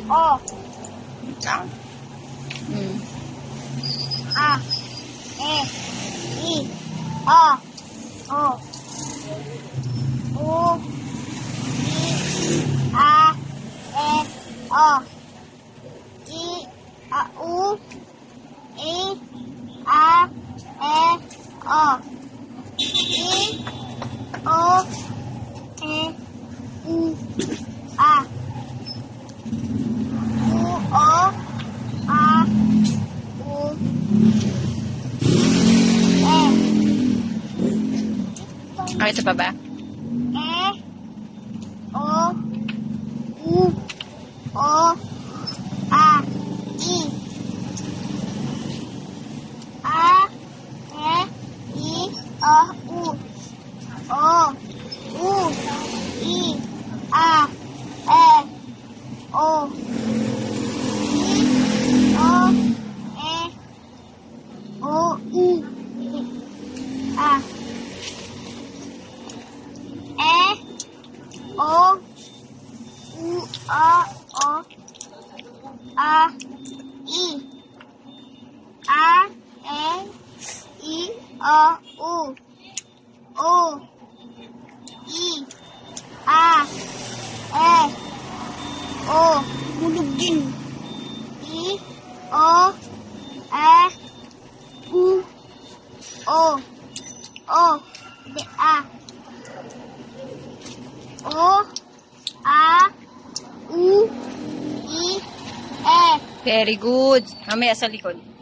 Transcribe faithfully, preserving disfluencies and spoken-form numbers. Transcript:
O. Lang. Hmm. A. E. I. O. O. U. I. A. E. O. I. A. U. I. A. E. O. I. O. E. U. A. U. O. A. U. E. Ah, ito pa ba? E. O. U. O. A. I. A. E. I. O. U. O. U. I. A. E. O. I. O. E. O. U. A. E. O. U. A. O. A. I. A. E. I. O. U. O. I. A. E. O. Hulog din. I. O. E. U. O. O. Di. A. O. A. U. I. E. Very good. Mamaya sa likod.